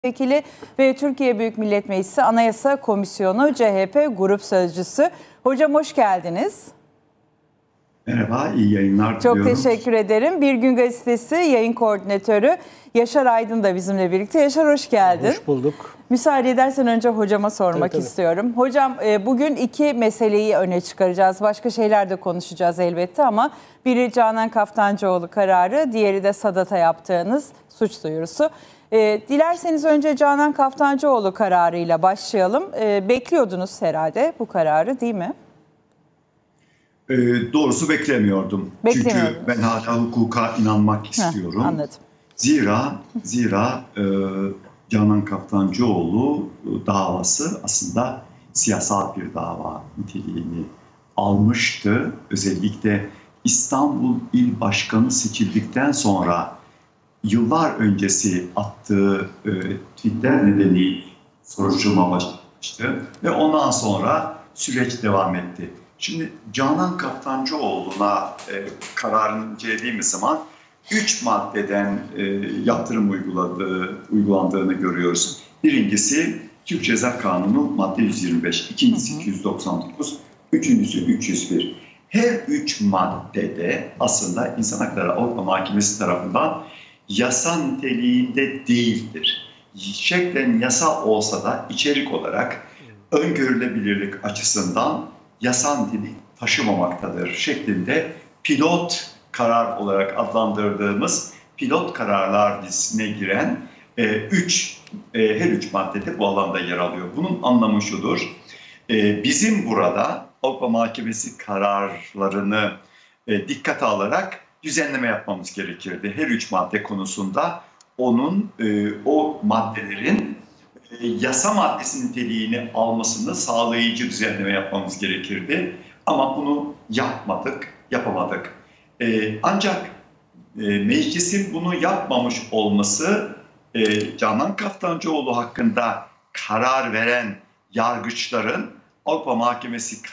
Vekili ve Türkiye Büyük Millet Meclisi Anayasa Komisyonu CHP Grup Sözcüsü. Hocam hoş geldiniz. Merhaba, iyi yayınlar diliyorum. Çok teşekkür ederim. Bir Gün Gazetesi yayın koordinatörü Yaşar Aydın da bizimle birlikte. Yaşar hoş geldin. Hoş bulduk. Müsaade edersen önce hocama sormak istiyorum. Hocam bugün iki meseleyi öne çıkaracağız. Başka şeyler de konuşacağız elbette ama biri Canan Kaftancıoğlu kararı, diğeri de Sadat'a yaptığınız suç duyurusu. Dilerseniz önce Canan Kaftancıoğlu kararıyla başlayalım. Bekliyordunuz herhalde bu kararı, değil mi? Doğrusu beklemiyordum. Çünkü ben hala hukuka inanmak istiyorum. Anladım. Zira Canan Kaftancıoğlu davası aslında siyasal bir dava niteliğini almıştı. Özellikle İstanbul İl Başkanı seçildikten sonra yıllar öncesi attığı tweetler nedeniyle soruşturma başlamıştı ve ondan sonra süreç devam etti. Şimdi Canan Kaftancıoğlu'na kararını incelediğimiz zaman 3 maddeden yaptırım uygulandığını görüyoruz. Birincisi Türk Ceza Kanunu madde 125, ikincisi 299, üçüncüsü 301. Her 3 maddede aslında İnsan Hakları Avrupa Mahkemesi tarafından yasa niteliğinde değildir. Şeklen yasa olsa da içerik olarak öngörülebilirlik açısından yasa niteliği taşımamaktadır şeklinde pilot karar olarak adlandırdığımız pilot kararlar listesine giren her üç maddede bu alanda yer alıyor. Bunun anlamı şudur: bizim burada Avrupa Mahkemesi kararlarını dikkate alarak düzenleme yapmamız gerekirdi. Her üç madde konusunda o maddelerin yasa maddesi niteliğini almasını sağlayıcı düzenleme yapmamız gerekirdi. Ama bunu yapamadık. Ancak meclisin bunu yapmamış olması Canan Kaftancıoğlu hakkında karar veren yargıçların Avrupa Mahkemesi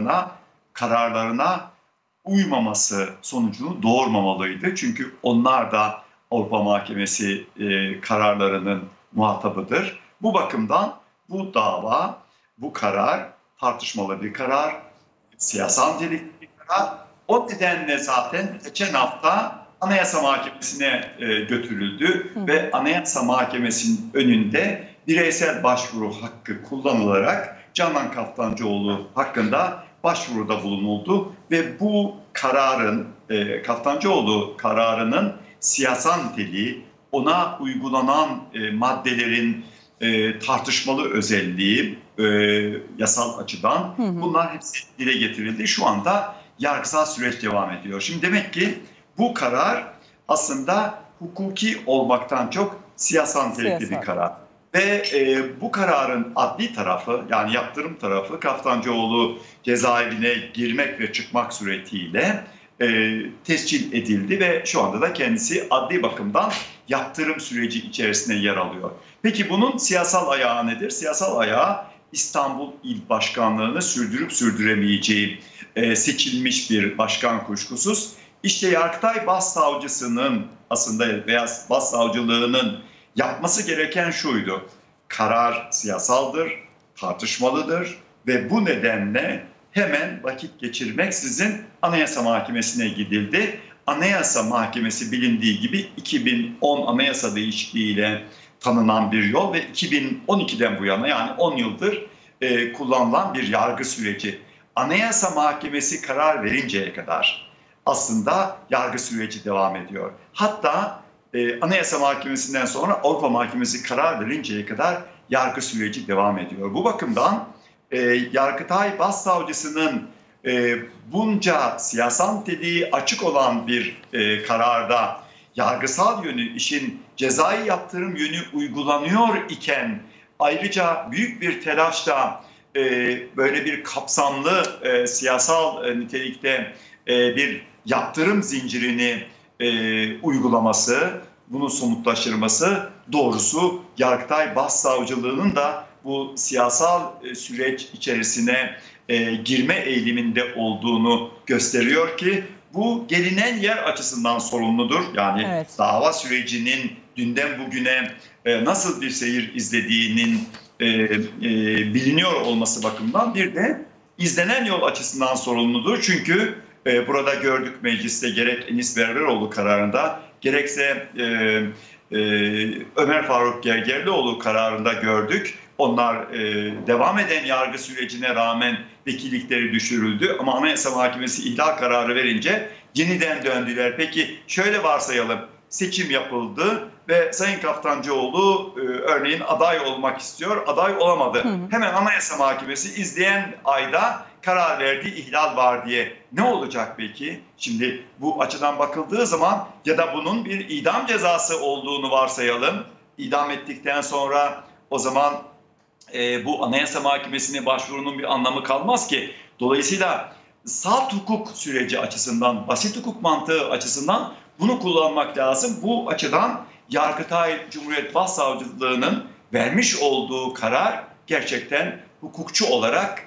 kararlarına uymaması sonucunu doğurmamalıydı. Çünkü onlar da Avrupa Mahkemesi kararlarının muhatabıdır. Bu bakımdan bu dava, bu karar tartışmalı bir karar, siyasal nitelikli bir karar. O nedenle zaten geçen hafta Anayasa Mahkemesi'ne götürüldü ve Anayasa Mahkemesi'nin önünde bireysel başvuru hakkı kullanılarak Canan Kaftancıoğlu hakkında başvuruda bulunuldu ve bu kararın, Kaftancıoğlu kararının siyasal niteliği, ona uygulanan maddelerin tartışmalı özelliği yasal açıdan bunlar hepsi dile getirildi. Şu anda yargısal süreç devam ediyor. Şimdi demek ki bu karar aslında hukuki olmaktan çok siyasal nitelikli bir karar. Ve bu kararın adli tarafı, yani yaptırım tarafı, Kaftancıoğlu cezaevine girmek ve çıkmak suretiyle tescil edildi ve şu anda da kendisi adli bakımdan yaptırım süreci içerisinde yer alıyor. Peki bunun siyasal ayağı nedir? Siyasal ayağı İstanbul İl Başkanlığı'nı sürdürüp sürdüremeyeceği seçilmiş bir başkan kuşkusuz. İşte Yargıtay Başsavcısının aslında veya Başsavcılığının yapması gereken şuydu: karar siyasaldır, tartışmalıdır ve bu nedenle hemen vakit geçirmeksizin Anayasa Mahkemesi'ne gidildi. Anayasa Mahkemesi bilindiği gibi 2010 Anayasa değişikliğiyle tanınan bir yol ve 2012'den bu yana, yani 10 yıldır kullanılan bir yargı süreci. Anayasa Mahkemesi karar verinceye kadar aslında yargı süreci devam ediyor. Hatta Anayasa Mahkemesi'nden sonra Avrupa Mahkemesi karar verinceye kadar yargı süreci devam ediyor. Bu bakımdan Yargıtay Başsavcısının bunca siyasal niteliği açık olan bir kararda yargısal yönü, işin cezai yaptırım yönü uygulanıyor iken ayrıca büyük bir telaşla böyle bir kapsamlı siyasal nitelikte bir yaptırım zincirini uygulaması, bunu somutlaştırması doğrusu Yargıtay Başsavcılığının da bu siyasal süreç içerisine girme eğiliminde olduğunu gösteriyor ki bu gelinen yer açısından sorumludur. Yani dava sürecinin dünden bugüne nasıl bir seyir izlediğinin biliniyor olması bakımından bir de izlenen yol açısından sorumludur. Çünkü burada gördük mecliste gerek Enis Berberoğlu kararında gerekse Ömer Faruk Gergerlioğlu kararında gördük. Onlar devam eden yargı sürecine rağmen vekillikleri düşürüldü ama Anayasa Mahkemesi ihlal kararı verince yeniden döndüler. Peki şöyle varsayalım, seçim yapıldı ve Sayın Kaftancıoğlu örneğin aday olmak istiyor, aday olamadı. Hemen Anayasa Mahkemesi izleyen ayda karar verdi, ihlal var diye. Ne olacak peki? Şimdi bu açıdan bakıldığı zaman ya da bunun bir idam cezası olduğunu varsayalım. İdam ettikten sonra o zaman bu Anayasa Mahkemesi'ne başvurunun bir anlamı kalmaz ki. Dolayısıyla salt hukuk süreci açısından, basit hukuk mantığı açısından bunu kullanmak lazım. Bu açıdan Yargıtay Cumhuriyet Başsavcılığı'nın vermiş olduğu karar gerçekten hukukçu olarak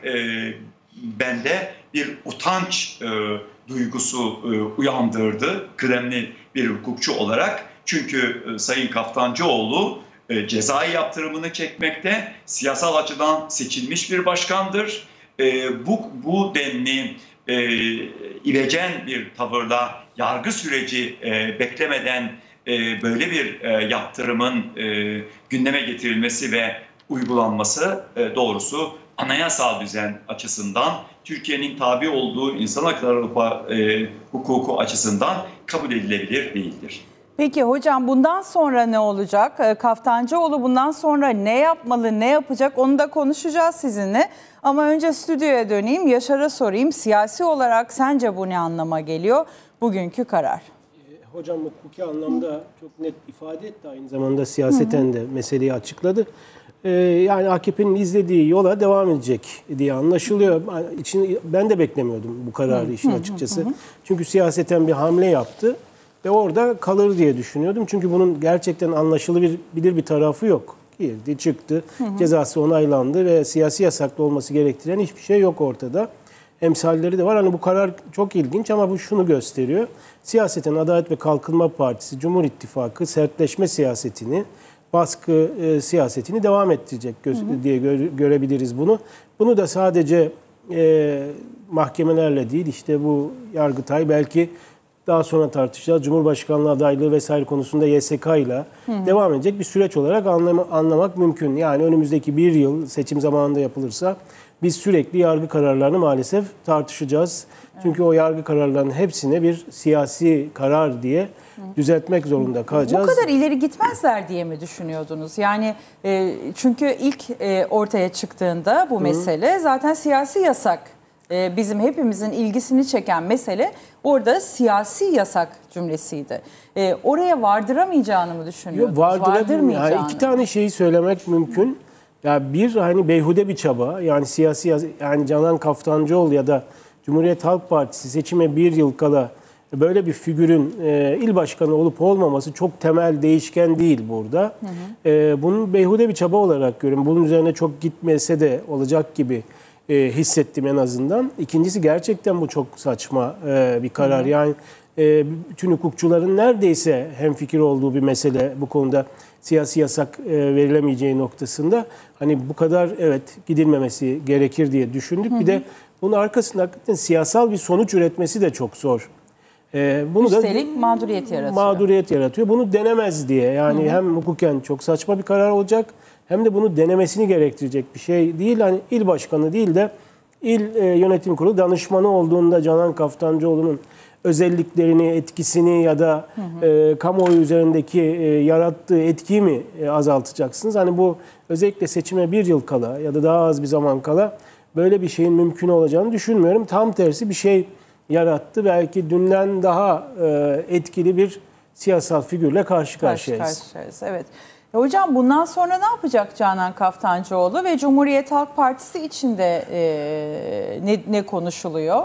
bende bir utanç duygusu uyandırdı. Kıdemli bir hukukçu olarak. Çünkü Sayın Kaftancıoğlu cezai yaptırımını çekmekte, siyasal açıdan seçilmiş bir başkandır. Bu denli ivecen bir tavırla yargı süreci beklemeden böyle bir yaptırımın gündeme getirilmesi ve uygulanması doğrusu anayasal düzen açısından Türkiye'nin tabi olduğu insan hakları hukuku açısından kabul edilebilir değildir. Peki hocam bundan sonra ne olacak? Kaftancıoğlu bundan sonra ne yapmalı, ne yapacak onu da konuşacağız sizinle. Ama önce stüdyoya döneyim, Yaşar'a sorayım. Siyasi olarak sence bu ne anlama geliyor bugünkü karar? Hocam hukuki anlamda çok net ifade etti. Aynı zamanda siyaseten de meseleyi açıkladı. Yani AKP'nin izlediği yola devam edecek diye anlaşılıyor. Ben de beklemiyordum bu kararı işin açıkçası. Çünkü siyaseten bir hamle yaptı. Ve orada kalır diye düşünüyordum. Çünkü bunun gerçekten anlaşılabilir bir tarafı yok. Girdi, çıktı, cezası onaylandı ve siyasi yasaklı olması gerektiren hiçbir şey yok ortada. Emsalleri de var. Hani bu karar çok ilginç ama bu şunu gösteriyor. Siyaseten Adalet ve Kalkınma Partisi, Cumhur İttifakı sertleşme siyasetini, baskı siyasetini devam ettirecek diye görebiliriz bunu. Bunu da sadece mahkemelerle değil, işte bu Yargıtay belki daha sonra tartışacağız. Cumhurbaşkanlığı adaylığı vesaire konusunda YSK ile devam edecek bir süreç olarak anlamak mümkün. Yani önümüzdeki bir yıl seçim zamanında yapılırsa biz sürekli yargı kararlarını maalesef tartışacağız. Çünkü o yargı kararlarının hepsine bir siyasi karar diye düzeltmek zorunda kalacağız. Bu kadar ileri gitmezler diye mi düşünüyordunuz? Yani çünkü ilk ortaya çıktığında bu mesele zaten siyasi yasak. Bizim hepimizin ilgisini çeken mesele orada siyasi yasak cümlesiydi. Oraya vardıramayacağını mı düşünüyorsunuz? Vardırmayacağını. Yani iki tane şeyi söylemek mümkün. Ya bir hani beyhude bir çaba. Yani siyasi yani Canan Kaftancıoğlu ya da Cumhuriyet Halk Partisi seçime bir yıl kala böyle bir figürün il başkanı olup olmaması çok temel değişken değil burada. Bunun beyhude bir çaba olarak görüyorum. Bunun üzerine çok gitmese de olacak gibi hissettim en azından. İkincisi gerçekten bu çok saçma bir karar. Yani bütün hukukçuların neredeyse hemfikir olduğu bir mesele bu konuda siyasi yasak verilemeyeceği noktasında. Hani bu kadar evet gidilmemesi gerekir diye düşündük. Bir de bunun arkasında hakikaten siyasal bir sonuç üretmesi de çok zor. Bunu üstelik mağduriyet yaratıyor. Mağduriyet yaratıyor. Bunu denemez diye. Yani hem hukuken çok saçma bir karar olacak hem de bunu denemesini gerektirecek bir şey değil. Hani il başkanı değil de il yönetim kurulu danışmanı olduğunda Canan Kaftancıoğlu'nun özelliklerini, etkisini ya da kamuoyu üzerindeki yarattığı etkiyi mi azaltacaksınız? Hani bu özellikle seçime bir yıl kala ya da daha az bir zaman kala böyle bir şeyin mümkün olacağını düşünmüyorum. Tam tersi bir şey yarattı. Belki dünden daha etkili bir siyasal figürle karşı karşıyayız. Evet. Hocam bundan sonra ne yapacak Canan Kaftancıoğlu ve Cumhuriyet Halk Partisi içinde ne konuşuluyor?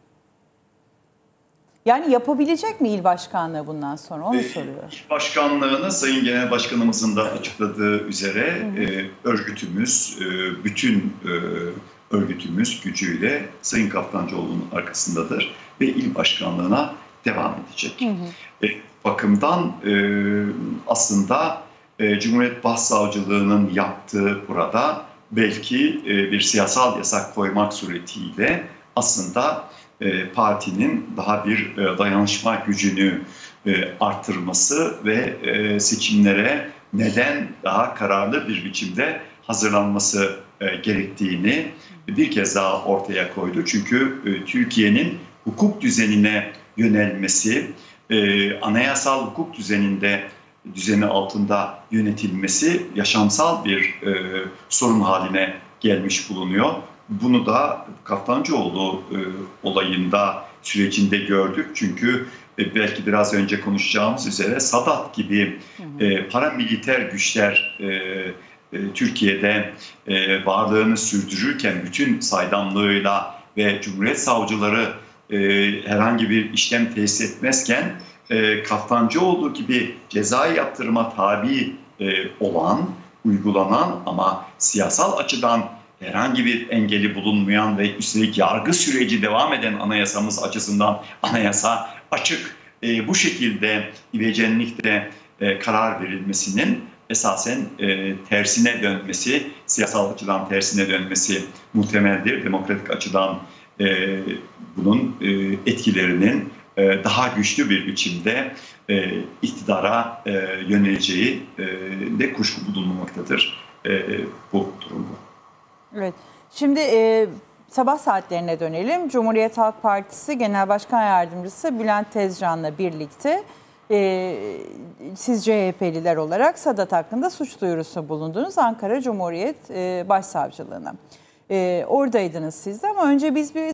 Yani yapabilecek mi il başkanlığı bundan sonra? Onu soruyor. İl başkanlığını Sayın Genel Başkanımızın da açıkladığı üzere örgütümüz, bütün örgütümüz gücüyle Sayın Kaftancıoğlu'nun arkasındadır ve il başkanlığına devam edecek. Bakımdan aslında Cumhuriyet Başsavcılığı'nın yaptığı burada belki bir siyasal yasak koymak suretiyle aslında partinin daha bir dayanışma gücünü arttırması ve seçimlere neden daha kararlı bir biçimde hazırlanması gerektiğini bir kez daha ortaya koydu. Çünkü Türkiye'nin hukuk düzenine yönelmesi, anayasal hukuk düzeni altında yönetilmesi yaşamsal bir sorun haline gelmiş bulunuyor. Bunu da Kaftancıoğlu olayında, sürecinde gördük. Çünkü belki biraz önce konuşacağımız üzere Sadat gibi paramiliter güçler Türkiye'de varlığını sürdürürken bütün saydamlığıyla ve Cumhuriyet savcıları herhangi bir işlem tesis etmezken Kaftancıoğlu gibi cezai yaptırıma tabi olan, uygulanan ama siyasal açıdan herhangi bir engeli bulunmayan ve üstelik yargı süreci devam eden anayasamız açısından anayasa açık. Bu şekilde ivedilikle karar verilmesinin esasen tersine dönmesi, siyasal açıdan tersine dönmesi muhtemeldir. Demokratik açıdan bunun etkilerinin daha güçlü bir biçimde iktidara yöneleceği de kuşku bulunmamaktadır bu durumda. Evet. Şimdi sabah saatlerine dönelim. Cumhuriyet Halk Partisi Genel Başkan Yardımcısı Bülent Tezcan'la birlikte siz CHP'liler olarak Sadat hakkında suç duyurusu bulundunuz Ankara Cumhuriyet Başsavcılığına. Oradaydınız siz de ama önce biz bir